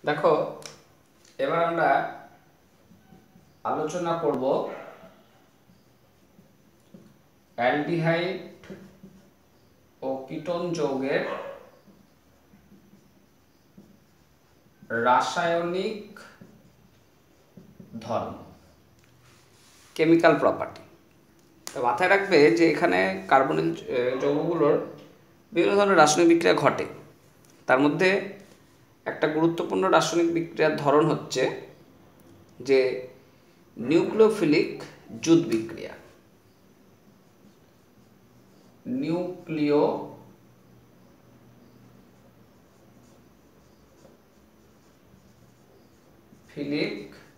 দেখো, এবার আমরা আলোচনা করব অ্যালডিহাইড ও কিটোন যৌগের রাসায়নিক ধর্ম, কেমিক্যাল প্রপার্টি। তো মাথায় রাখবে যে এখানে কার্বনিল যৌগগুলোর বিভিন্ন ধরনের রাসায়নিক বিক্রিয়া ঘটে। তার মধ্যে একটা গুরুত্বপূর্ণ রাসায়নিক বিক্রিয়ার ধরন হচ্ছে যে নিউক্লিওফিলিক জুট বিক্রিয়া। নিউক্লিওফিলিক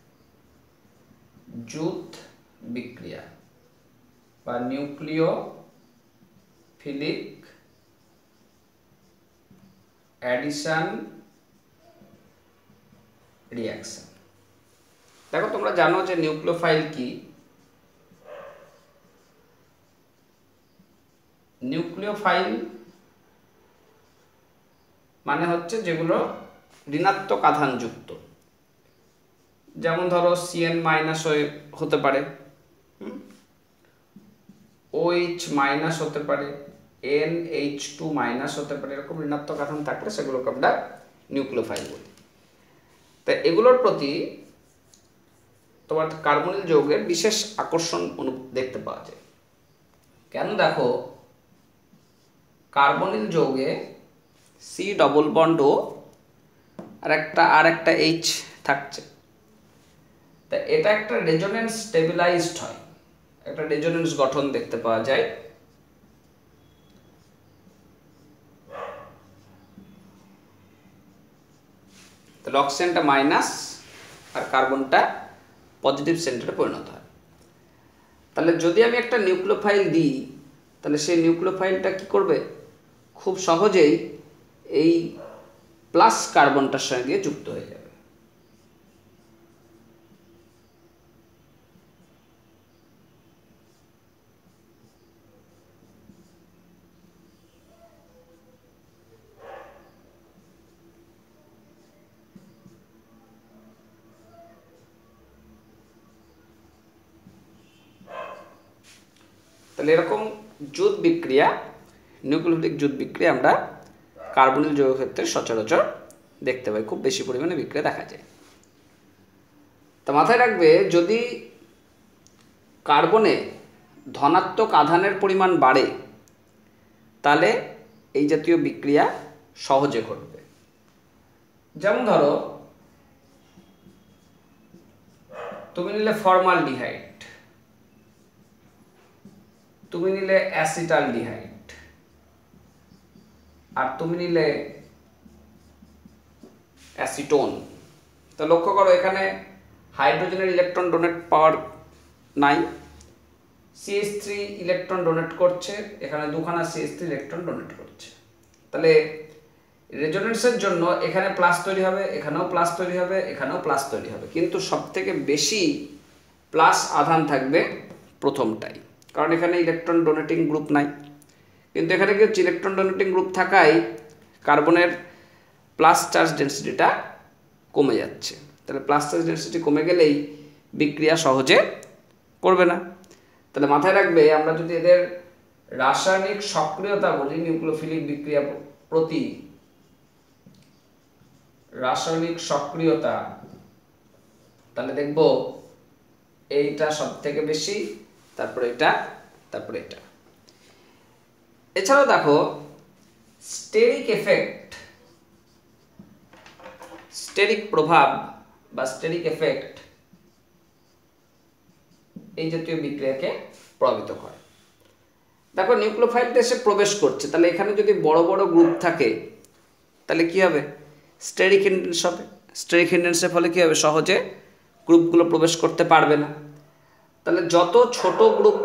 জুট বিক্রিয়া বা নিউক্লিওফিলিক অ্যাডিশন রিঅ্যাকশন। দেখো, তোমরা জানো যে নিউক্লিওফাইল কি। নিউক্লিওফাইল মানে হচ্ছে যেগুলো ঋণাত্মক আধানযুক্ত, যেমন ধরো CN- হতে পারে, OH- হতে পারে, NH2- হতে পারে। এরকম ঋণাত্মক আধান থাকলে সেগুলোকে আমরা নিউক্লিওফাইল বলি। তাই এগুলোর প্রতি তোমার কার্বনিল যৌগের বিশেষ আকর্ষণ দেখতে পাওয়া যায়। কেন? দেখো, কার্বনিল যৌগে C ডবল বন্ড ও আর একটা H থাকছে। তা এটা একটা রেজোনেন্স স্টেবিলাইজড হয়, একটা রেজোনেন্স গঠন দেখতে পাওয়া যায়। তাহলে অক্সিজেনটা মাইনাস আর কার্বনটা পজিটিভ সেন্টারে পরিণত হয়। তাহলে যদি আমি একটা নিউক্লিওফাইল দিই, তাহলে সেই নিউক্লিওফাইলটা কি করবে? খুব সহজেই এই প্লাস কার্বনটার সঙ্গে গিয়ে যুক্ত হয়ে যাবে। তাহলে এরকম জুট বিক্রিয়া, নিউক্লিওফিলিক জুট বিক্রিয়া আমরা কার্বনিল যৌগের ক্ষেত্রে সচরাচর দেখতে পাই, খুব বেশি পরিমাণে বিক্রিয়া দেখা যায়। তা মাথায় রাখবে, যদি কার্বনে ধনাত্মক আধানের পরিমাণ বাড়ে, তাহলে এই জাতীয় বিক্রিয়া সহজে ঘটবে। যেমন ধরো, তুমি নিলে ফর্মালডিহাইড, তুমি নিলে অ্যাসিটালডিহাইড, আর তুমি নিলে অ্যাসিটোন। তো লক্ষ্য করো, এখানে হাইড্রোজেনের ইলেকট্রন ডোনেট পাওয়ার নাই, CH3 ইলেকট্রন ডোনেট করছে, এখানে দুখানা CH3 ইলেকট্রন ডোনেট করছে। তাহলে রেজোনেন্সের জন্য এখানে প্লাস তৈরি হবে, এখানেও প্লাস তৈরি হবে, এখানেও প্লাস তৈরি হবে, কিন্তু সবথেকে বেশি প্লাস আধান থাকবে প্রথমটাই, কারণ এখানে ইলেকট্রন ডোনেটিং গ্রুপ নাই। কিন্তু এখানে কি হচ্ছে? ইলেকট্রন ডোনেটিং গ্রুপ থাকায় কার্বনের প্লাস চার্জ ডেন্সিটিটা কমে যাচ্ছে। তাহলে প্লাস চার্জ ডেন্সিটি কমে গেলেই বিক্রিয়া সহজে করবে না। তাহলে মাথায় রাখবে, আমরা যদি এদের রাসায়নিক সক্রিয়তা বলি, নিউক্লিওফিলিক বিক্রিয়া প্রতি রাসায়নিক সক্রিয়তা, তাহলে দেখব এইটা সব থেকে বেশি, তারপরে এটা, তারপরে এটা। এছাড়াও দেখো, স্টেরিক এফেক্ট, স্টেরিক প্রভাব বা স্টেরিক এফেক্ট এই জাতীয় বিক্রিয়াকে প্রভাবিত করে। দেখো, নিউক্লিওফাইলটা এসে প্রবেশ করছে, তাহলে এখানে যদি বড় বড় গ্রুপ থাকে, তাহলে কি হবে? স্টেরিক হিন্ডেন্স হবে। স্টেরিক হিন্ডেন্সের ফলে কি হবে? সহজে গ্রুপগুলো প্রবেশ করতে পারবে না। তাহলে যত ছোট গ্রুপ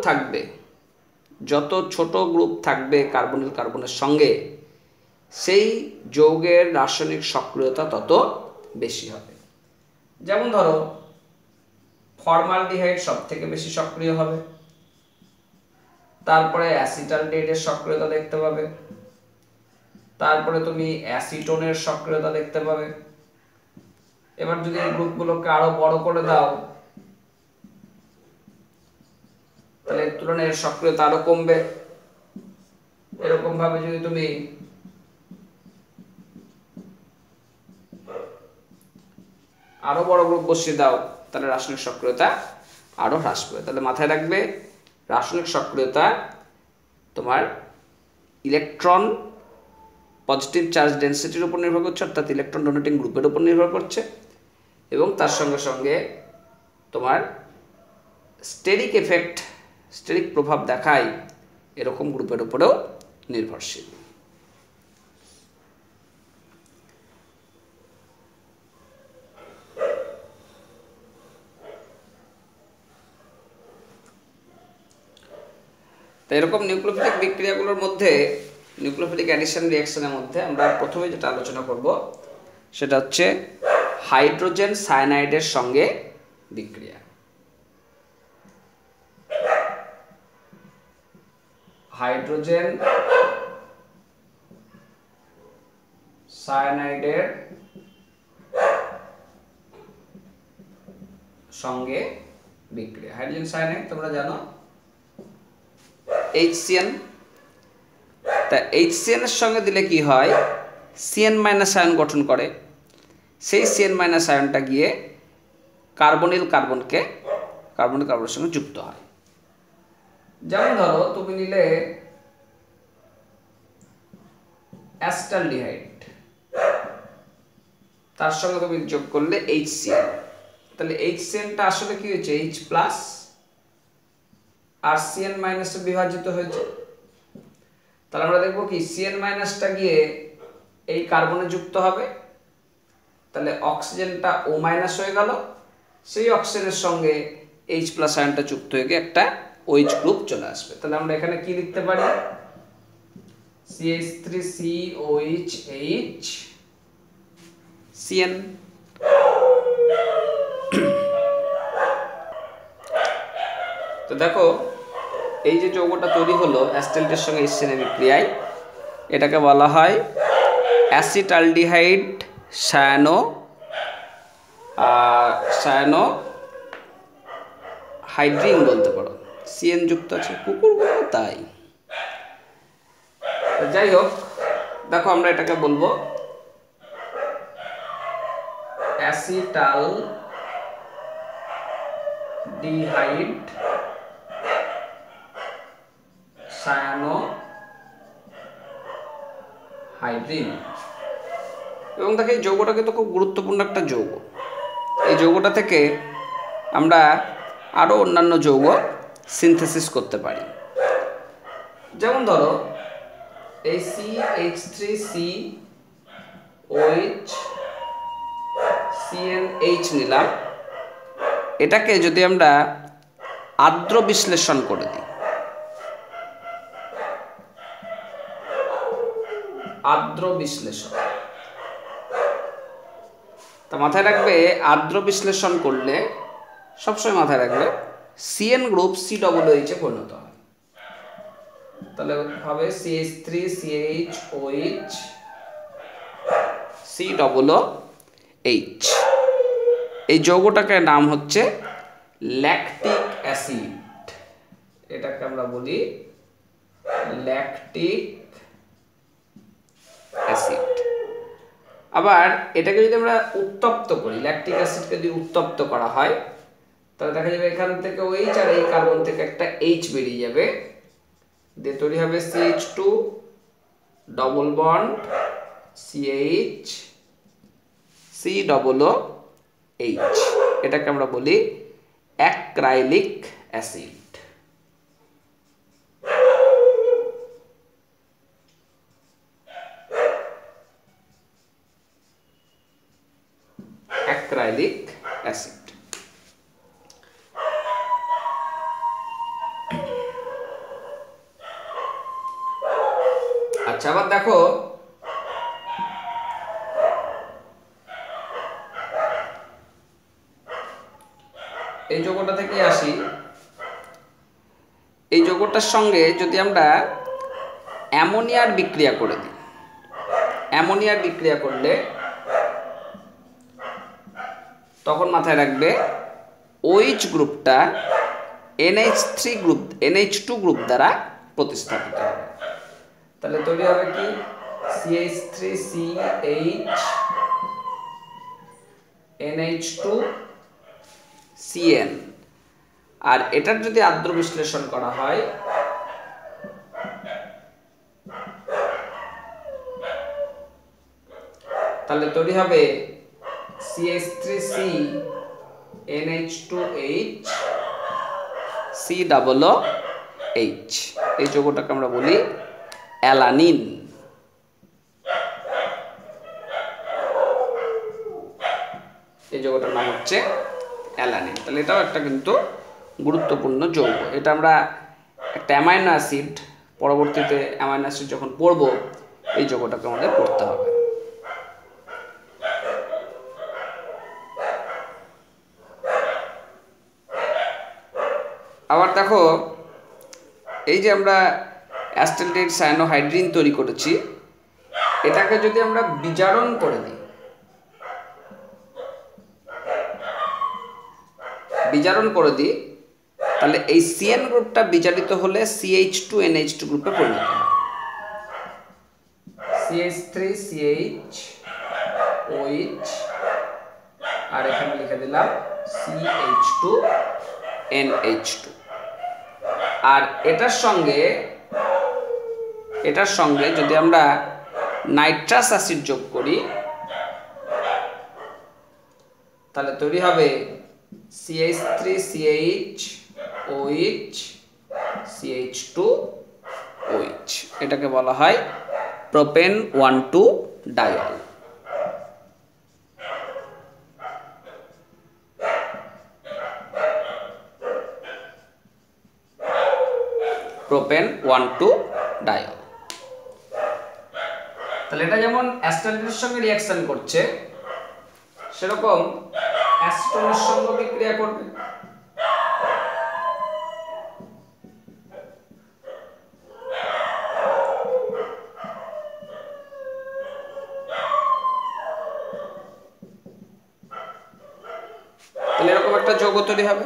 থাকবে কার্বনিল কার্বনের সঙ্গে, সেই যৌগের রাসায়নিক সক্রিয়তা তত বেশি হবে। যেমন ধরো, ফর্মালডিহাইড সব থেকে বেশি সক্রিয় হবে, তারপরে অ্যাসিটালডিহাইডের সক্রিয়তা দেখতে পাবে, তারপরে তুমি অ্যাসিটোনের সক্রিয়তা দেখতে পাবে, এবার যদি এই গ্রুপগুলোকে আরো বড় করে দাও তাহলে এর তুলনায় এর সক্রিয়তা আরো কমবে। এরকম ভাবে যদি তুমি আরো বড় গ্রুপ বসিয়ে দাও তাহলে রাসায়নিক সক্রিয়তা আরো হ্রাস পাবে। তাহলে মাথায় রাখবে রাসায়নিক সক্রিয়তা তোমার ইলেকট্রন পজিটিভ চার্জ ডেনসিটির উপর নির্ভর করছে, অর্থাৎ ইলেকট্রন ডোনেটিং গ্রুপের উপর নির্ভর করছে, এবং তার সঙ্গে সঙ্গে তোমার স্টেরিক এফেক্ট, স্টেরিক প্রভাব দেখায় এরকম গ্রুপের উপরেও নির্ভরশীল। তো এরকম নিউক্লিওফিলিক বিক্রিয়াগুলোর মধ্যে, নিউক্লিওফিলিক অ্যাডিশন রিঅ্যাকশনের মধ্যে আমরা প্রথমে যেটা আলোচনা করব সেটা হচ্ছে হাইড্রোজেন সায়ানাইডের সঙ্গে বিক্রিয়া। হাইড্রোজেন সায়ানাইডের সঙ্গে বিক্রিয়া। হাইড্রোজেন সায়ানাইড তোমরা জানো HCN, তা HCN এর সঙ্গে দিলে কি হয়, CN মাইনাস আয়ন গঠন করে। সেই CN মাইনাস আয়নটা গিয়ে কার্বনিল কার্বনের সঙ্গে যুক্ত হয়। যেমন ধরো তুমি নিলে অ্যাসিটালডিহাইড, তার সঙ্গে তুমি যোগ করলে HCN, তাহলে HCNটা আসলে কি হয়েছে, H প্লাস আর CN মাইনাসে বিভাজিত হয়েছে। তাহলে আমরা দেখবো কি CN মাইনাসটা গিয়ে এই কার্বনে যুক্ত হবে, তাহলে অক্সিজেনটা O মাইনাস হয়ে গেল, সেই অক্সিজেনের সঙ্গে H প্লাস আয়নটা যুক্ত হয়ে গিয়ে একটা OH গ্রুপ চলে আসবে। তাহলে আমরা এখানে কি লিখতে পারি, CH3COH CN। তো দেখো এই যে যৌগটা তৈরি হলো অ্যাসিটালডিহাইডের সঙ্গে HCN এর বিক্রিয়ায়, এটাকে বলা হয় অ্যাসিটালডিহাইড সায়ানোহাইড্রিন বলতে পারো, CN যুক্ত আছে, কুকুরগুলো তাই। যাই হোক, দেখো আমরা এটাকে বলবো অ্যাসিটালডিহাইড সায়ানোহাইড্রিন। এবং দেখো এই যৌগটা কিন্তু খুব গুরুত্বপূর্ণ একটা যৌগ। এই যৌগটা থেকে আমরা আরো অন্যান্য যৌগ সিনথেসিস করতে পারি। যেমন ধরো এই CH3COH CnH নিলাম, এটাকে যদি আমরা আর্দ্র বিশ্লেষণ করে দিই, আর্দ্র বিশ্লেষণ, তা মাথায় রাখবে আর্দ্র বিশ্লেষণ করলে সবসময় মাথায় রাখবে CN গ্রুপ COOH এ পরিণত হয়। তাহলে হবে CH3CHOH COOH। এই যৌগটাকে নাম হচ্ছে ল্যাকটিক অ্যাসিড, এটাকে আমরা বলি ল্যাকটিক অ্যাসিড। আবার এটাকে যদি আমরা উত্তপ্ত করি, ল্যাকটিক অ্যাসিডকে যদি উত্তপ্ত করা হয় তাহলে দেখা যাবে এখান থেকে OH আর এই কার্বন থেকে একটা H বেরিয়ে যাবে, দিয়ে তৈরি হবে CH2 double bond CH COOH। এটাকে আমরা বলি অ্যাক্রাইলিক অ্যাসিড। Acrylic acid. আচ্ছা, আবার দেখো এই যৌগটা থেকে আসি, এই যৌগটার সঙ্গে যদি আমরা অ্যামোনিয়ার বিক্রিয়া করে দিই, অ্যামোনিয়ার বিক্রিয়া করলে তখন মাথায় রাখবে OH গ্রুপটা NH2 গ্রুপ দ্বারা প্রতিস্থাপিত হবে। তাহলে তৈরি হবে কি CH3CH NH2CN। আর এটার যদি আদ্র বিশ্লেষণ করা হয় তাহলে তৈরি হবে CH3C NH2H COOH। এই যৌগটাকে আমরা বলি অ্যালানিন। এই যৌগটার নাম হচ্ছে অ্যালানিন। তাহলে এটাও একটা কিন্তু গুরুত্বপূর্ণ যৌগ। এটা আমরা একটা অ্যামাইনো অ্যাসিড, পরবর্তীতে অ্যামাইনো অ্যাসিড যখন পড়ব এই যৌগটাকে আমাদের পড়তে হবে। আবার দেখো, এই যে আমরা অ্যাসিটালডেহাইড সায়ানোহাইড্রিন তৈরি করেছি, এটাকে যদি আমরা বিজারণ করে দিই, তাহলে এই CN গ্রুপটা বিজারিত হলে CH2NH2 গ্রুপে পরিণত হয়। CH3CHOH আর এখানে লিখে দিলাম CH2NH2। আর এটার সঙ্গে যদি আমরা নাইট্রাস অ্যাসিড যোগ করি তাহলে তৈরি হবে CH3CHOH CH2OH। এটাকে বলা হয় প্রোপেন 1,2 ডায়ল। Propane 1,2 dial. তাহলে এটা যেমন অ্যাসিটালডেহাইডের সঙ্গে রিঅ্যাকশন করছে, সেরকম অ্যাসিটোনের সঙ্গে বিক্রিয়া করবে। তাহলে এরকম একটা যৌগ তৈরি হবে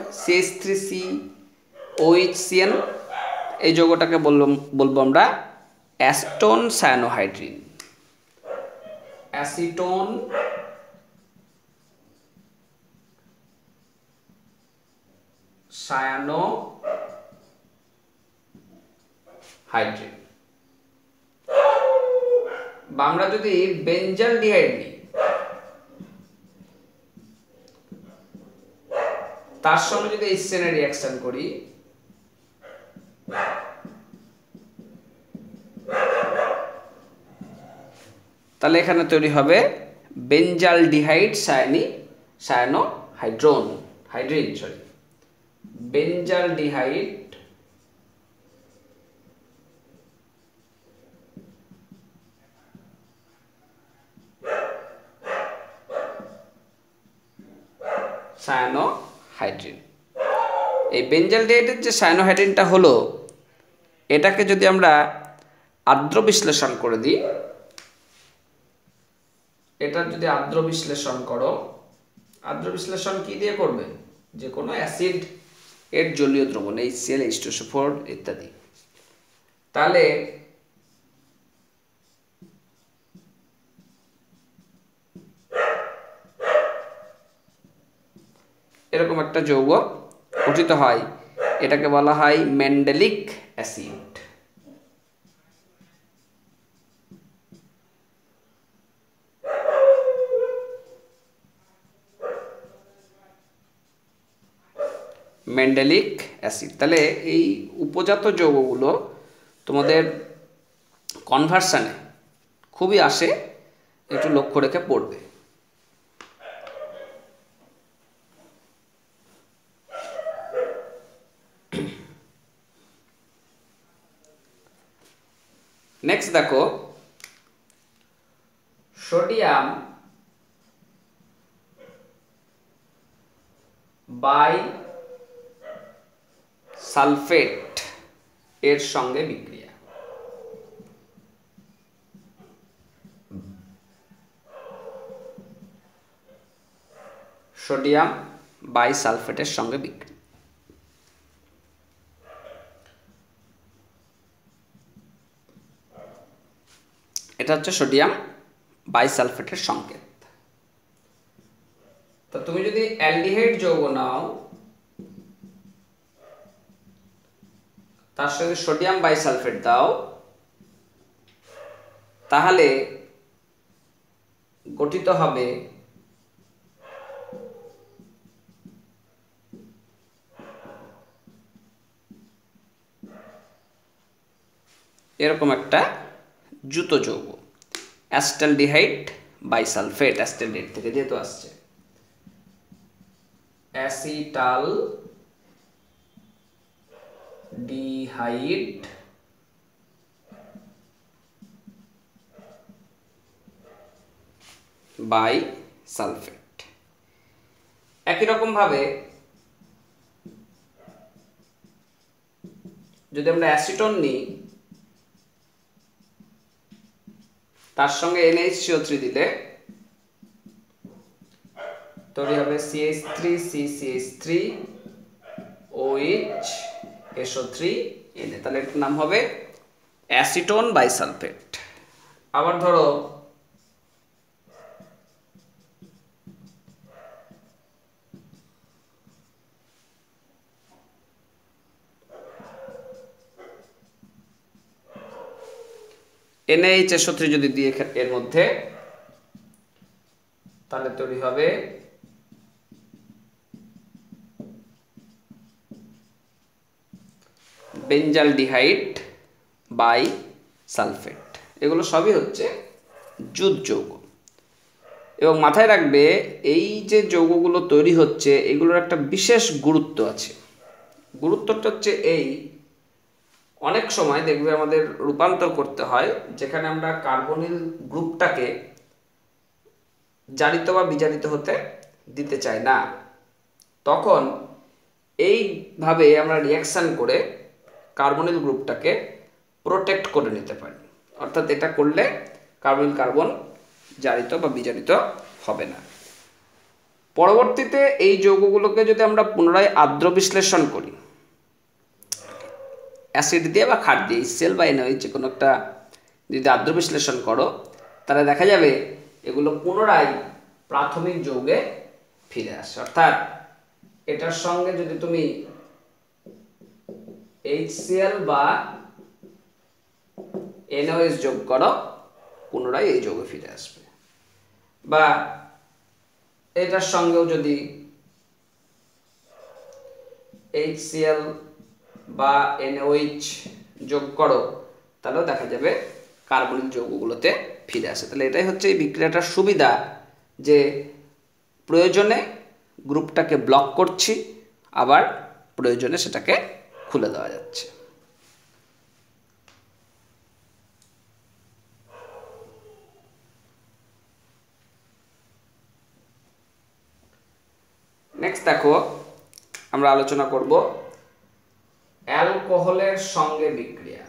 CH3COHCN। এই যৌগটাকে বলবো আমরা অ্যাসিটোন সায়ানোহাইড্রিন। অ্যাসিটোন সায়ানোহাইড্রিন। বা আমরা যদি বেঞ্জালডিহাইড নিই, তার সঙ্গে যদি HCN এর রিঅ্যাকশন করি তাহলে এখানে তৈরি হবে বেঞ্জালডিহাইড বেঞ্জালডিহাইড সায়ানোহাইড্রিন। এই বেঞ্জালডিহাইডের যে সায়ানোহাইড্রিনটা হলো, এটাকে যদি আমরা আদ্র বিশ্লেষণ করে দিই, এটা যদি আদ্র বিশ্লেষণ করো, আদ্র বিশ্লেষণ কি দিয়ে করবে? যে কোনো অ্যাসিড এর জলীয় দ্রবণ HCl H2SO4 ইত্যাদি। তাহলে এরকম একটা যৌগ গঠিত হয়, এটাকে বলা হয় মেন্ডেলিক অ্যাসিড। মেন্ডেলিক অ্যাসিড। তাহলে এই উপজাত যৌগগুলো তোমাদের কনভার্সনে খুবই আসে, একটু লক্ষ্য রেখে পড়বে। নেক্সট দেখো, সোডিয়াম বাই সালফেট এর সঙ্গে বিক্রিয়া। সোডিয়াম বাইসালফেটের সঙ্গে বিক্রিয়া। এটা হচ্ছে সোডিয়াম বাইসালফেটের সংকেত। তো তুমি যদি অ্যালডিহাইড যৌগ নাও, তার সাথে সোডিয়াম বাইসালফেট দাও, তাহলে গঠিত হবে এরকম একটা জুতো যৌগ, অ্যাসিটালডিহাইড বাইসালফেট, অ্যাসিটালডিহাইড থেকে যেহেতু আসছে, অ্যাসিটালডিহাইড বাইসালফেট। একই রকম ভাবে যদি আমরা অ্যাসিটন নিই, তার সঙ্গে NH3 দিলে তৈরি হবে CH3CCH3 OH SO3 Na, তাহলে এর নাম হবে অ্যাসিটোন বাইসালফেট। আবার ধরো NaHSO3 যদি দিয়ে এর মধ্যে, তাহলে তৈরি হবে বেঞ্জালডিহাইড বাইসালফেট। এগুলো সবই হচ্ছে জুট যৌগ। এবং মাথায় রাখবে, এই যে যৌগগুলো তৈরি হচ্ছে এগুলোর একটা বিশেষ গুরুত্ব আছে। গুরুত্বটা হচ্ছে এই, অনেক সময় দেখবে আমাদের রূপান্তর করতে হয় যেখানে আমরা কার্বনিল গ্রুপটাকে জারিত বা বিজারিত হতে দিতে চাই না, তখন এইভাবে আমরা রিয়াকশান করে কার্বনিল গ্রুপটাকে প্রোটেক্ট করে নিতে পারি। অর্থাৎ এটা করলে কার্বনিল কার্বন জারিত বা বিজারিত হবে না। পরবর্তীতে এই যৌগগুলোকে যদি আমরা পুনরায় আর্দ্র বিশ্লেষণ করি অ্যাসিড দিয়ে বা ক্ষার দিয়ে, HCl বা NaOH যে কোনো একটা যদি আর্দ্র বিশ্লেষণ করো, তাহলে দেখা যাবে এগুলো পুনরায় প্রাথমিক যৌগে ফিরে আসে। অর্থাৎ এটার সঙ্গে যদি তুমি HCl বা NaOH যোগ করো, পুনরায় এই যৌগে ফিরে আসবে। বা এটার সঙ্গেও যদি HCl বা NaOH যোগ করো, তাহলেও দেখা যাবে কার্বনিক যৌগগুলোতে ফিরে আসে। তাহলে এটাই হচ্ছে এই বিক্রিয়াটার সুবিধা, যে প্রয়োজনে গ্রুপটাকে ব্লক করছি, আবার প্রয়োজনে সেটাকে খুলে দেওয়া যাচ্ছে। নেক্সট দেখো, আমরা আলোচনা করব অ্যালকোহলের সঙ্গে বিক্রিয়া।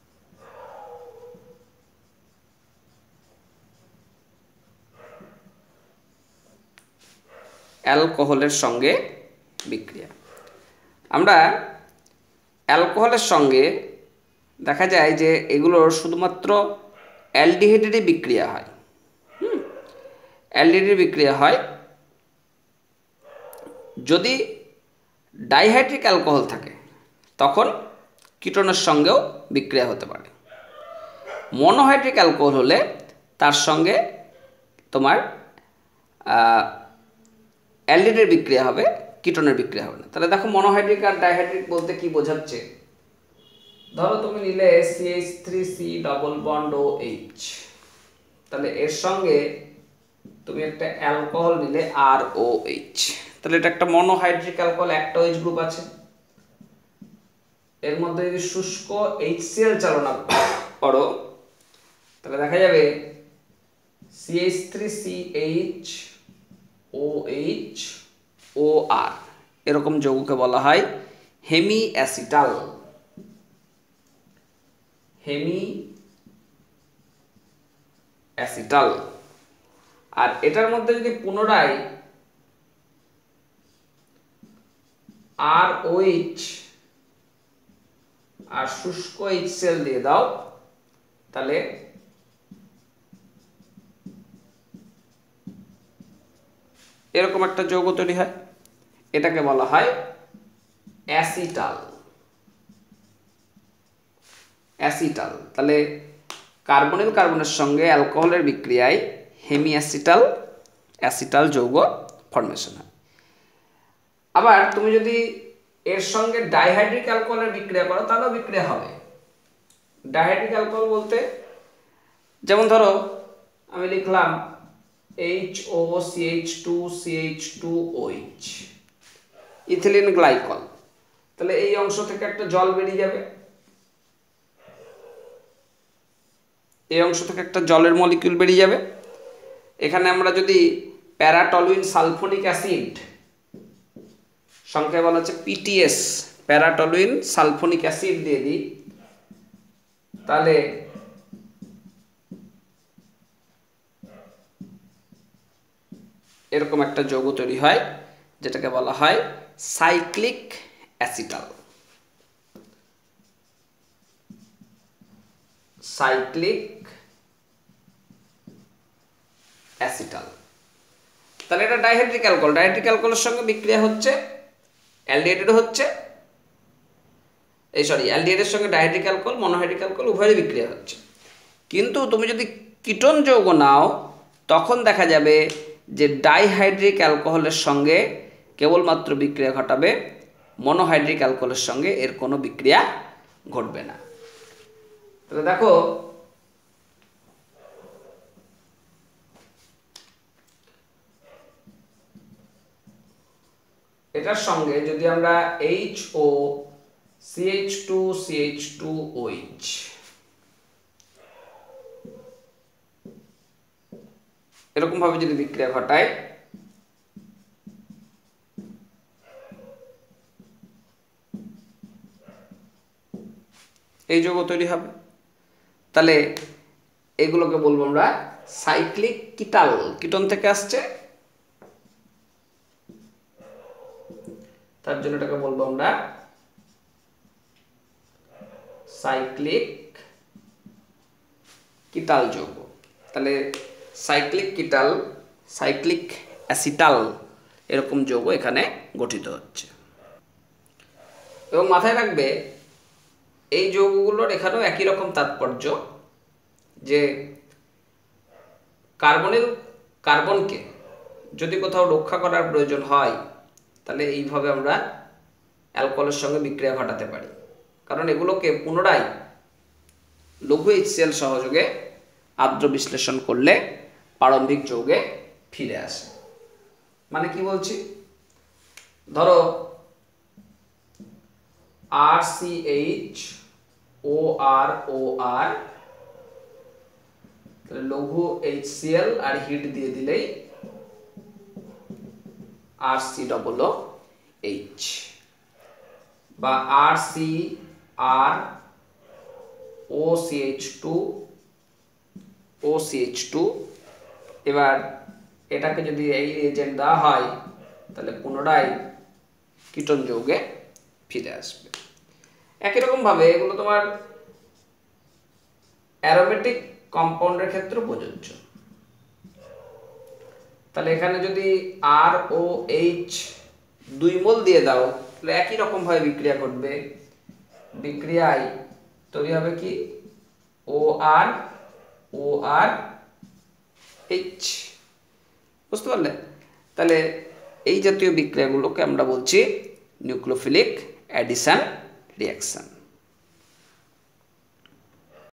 অ্যালকোহলের সঙ্গে বিক্রিয়া। আমরা অ্যালকোহলের সঙ্গে দেখা যায় যে এগুলোর শুধুমাত্র অ্যালডিহাইডেরই বিক্রিয়া হয়। অ্যালডিহাইডের বিক্রিয়া হয়। যদি ডাইহাইড্রিক অ্যালকোহল থাকে তখন কিটোনের সঙ্গেও বিক্রিয়া হতে পারে। মনোহাইড্রিক অ্যালকোহল হলে তার সঙ্গে তোমার অ্যালডিহাইডের বিক্রিয়া হবে, কিটোনের বিক্রিয়া হবে না। তাহলে দেখো, মনোহাইড্রিক আর ডাইহাইড্রিক বলতে কি বোঝাচ্ছে। ধরো তুমি নিলে CH3C ডবল বন্ড OH, তাহলে এর সঙ্গে তুমি একটা অ্যালকোহল নিলে ROH, তাহলে এটা একটা মনোহাইড্রিক অ্যালকোহল, একটা OH গ্রুপ আছে। এর মধ্যে যদি শুষ্ক HCl চালনা করো, তাহলে দেখা যাবে CH3CH OH OR, এরকম যৌগকে বলা হয় হেমি অ্যাসিটাল। Hemiacetal. আর এটার মধ্যে যদি পুনরায় আর ওইচ আর শুষ্ক HCl দিয়ে দাও, তাহলে এরকম একটা যৌগ তৈরি হয়, এটাকে বলা হয় অ্যাসিটাল। অ্যাসিটাল তাহলে কার্বনিল কার্বনের সঙ্গে অ্যালকোহলের বিক্রিয়ায় হেমি অ্যাসিটাল যৌগ ফর্মেশন হয়। আবার তুমি যদি এর সঙ্গে ডাইহাইড্রিক অ্যালকোহলের বিক্রিয়া করো তাহলেও বিক্রিয়া হবে। ডাইহাইড্রিক অ্যালকোহল বলতে যেমন ধরো আমি লিখলাম HOCH2CH2OH ইথিলিন গ্লাইকল, তাহলে এই অংশ থেকে একটা জল বেরিয়ে যাবে, এই অংশ থেকে একটা জলের মলিকিউল বেরিয়ে যাবে। এখানে আমরা যদি প্যারাটলুইন সালফোনিক অ্যাসিড, সংখ্যায় বলা হচ্ছে PTS, প্যারাটলুইন সালফোনিক অ্যাসিড দিয়ে দিই, তাহলে এরকম একটা যৌগ তৈরি হয় যেটাকে বলা হয় সাইক্লিক অ্যাসিটাল। সাইক্লিক অ্যাসিটাল, তাহলে এটা ডাইহাইড্রিক অ্যালকোহল, ডাইহাইড্রিক অ্যালকোহলের সঙ্গে বিক্রিয়া হচ্ছে, অ্যালডিহাইডের হচ্ছে, অ্যালডিহাইডের সঙ্গে ডাইহাইড্রিক অ্যালকোহল, মনোহাইড্রিক অ্যালকোহল উভয়েরই বিক্রিয়া হচ্ছে। কিন্তু তুমি যদি কিটোন যৌগ নাও তখন দেখা যাবে যে ডাইহাইড্রিক অ্যালকোহলের সঙ্গে কেবলমাত্র বিক্রিয়া ঘটাবে, মনোহাইড্রিক অ্যালকোহলের সঙ্গে এর কোনো বিক্রিয়া ঘটবে না। তাহলে দেখো এটার সঙ্গে যদি আমরা HOCH2CH2OH এরকম ভাবে যদি বিক্রিয়া ঘটায়, এই যৌগ তৈরি হবে। তাহলে এগুলোকে বলবো আমরা সাইক্লিক কিটাল, কিটোন থেকে আসছে, তার জন্য এটাকে বলবো আমরা সাইক্লিক কিটাল যৌগ। তাহলে সাইক্লিক কিটাল, সাইক্লিক অ্যাসিটাল এরকম যৌগ এখানে গঠিত হচ্ছে। এবং মাথায় রাখবে এই যৌগগুলোর এখানেও একই রকম তাৎপর্য, যে কার্বনকে যদি কোথাও রক্ষা করার প্রয়োজন হয় তাহলে এইভাবে আমরা অ্যালকোহলের সঙ্গে বিক্রিয়া ঘটাতে পারি, কারণ এগুলোকে পুনরায় লঘু HCl সহযোগে আর্দ্র বিশ্লেষণ করলে প্রারম্ভিক যৌগে ফিরে আসে। মানে কি বলছি, ধরো RCHOROR লঘু HCl আর হিট দিয়ে দিলেই RCOOH, বা RCROCH2OCH2। এবার এটাকে যদি এই রিয়েজেন্ট দেওয়া হয় তাহলে পুনরায় কিটোন যৌগে ফিরে আসবে। একই রকম ভাবে এগুলো তোমার অ্যারোমেটিক কম্পাউন্ডের ক্ষেত্রে প্রযোজ্য। তাহলে এখানে যদি ROH 2 মোল দিয়ে দাও তাহলে একই রকম ভাবে বিক্রিয়া ঘটবে, বিক্রিয়ায় তৈরি হবে কি ORORH, বুঝতে পারলে? তাহলে এই জাতীয় বিক্রিয়াগুলোকে আমরা বলছি নিউক্লিওফিলিক অ্যাডিশন রিঅ্যাকশন।